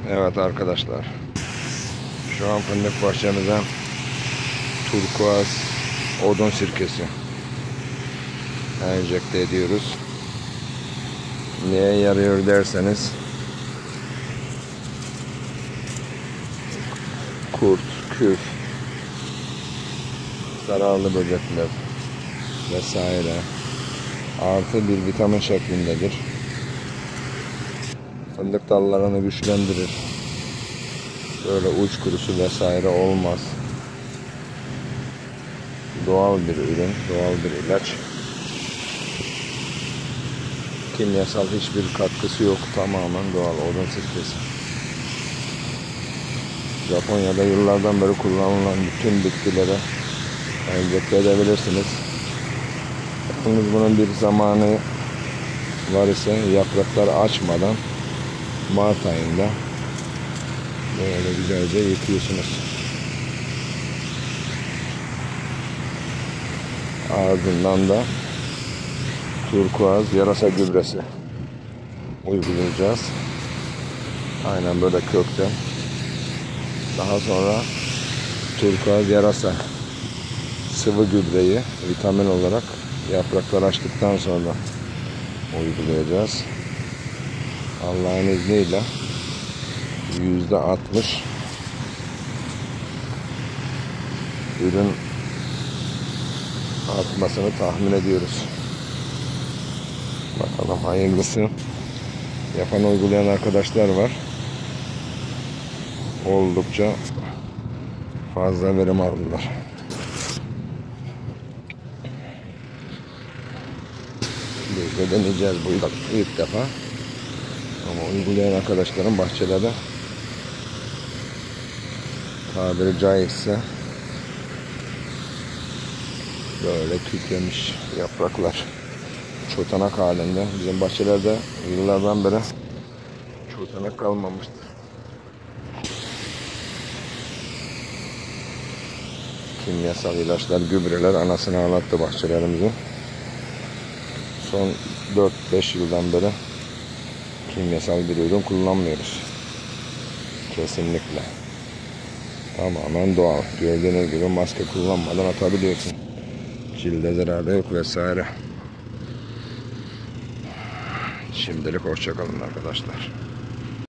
Evet arkadaşlar, şu an fındık bahçemize turkuaz odun sirkesi enjekte ediyoruz. Neye yarıyor derseniz, kurt, küf, zararlı böcekler vesaire artı bir vitamin şeklindedir. Fındık dallarını güçlendirir. Böyle uç kurusu vesaire olmaz. Doğal bir ürün, doğal bir ilaç. Kimyasal hiçbir katkısı yok. Tamamen doğal odun sirkesi. Japonya'da yıllardan beri kullanılan bütün bitkilere enjekte edebilirsiniz. Yalnız bunun bir zamanı var ise yapraklar açmadan Mart ayında böyle güzelce yıkıyorsunuz. Ardından da turkuaz yarasa gübresi uygulayacağız. Aynen böyle kökten. Daha sonra turkuaz yarasa sıvı gübreyi vitamin olarak yapraklar açtıktan sonra uygulayacağız. Allah'ın izniyle %60 ürün artmasını tahmin ediyoruz. Bakalım hayırlısı. Yapan, uygulayan arkadaşlar var. Oldukça fazla verim aldılar. Biz de deneyeceğiz bu ilk defa. Ama uygulayan arkadaşların bahçelerde tabiri caizse böyle kükremiş yapraklar çotanak halinde. Bizim bahçelerde yıllardan beri çotanak kalmamıştır. Kimyasal ilaçlar, gübreler anasını ağlattı bahçelerimizi. Son 4-5 yıldan beri kimyasal bir ürün kullanmıyoruz. Kesinlikle. Tamamen doğal. Gördüğünüz gibi maske kullanmadan atabiliyorsun. Cilde zararı yok vesaire. Şimdilik hoşça kalın arkadaşlar.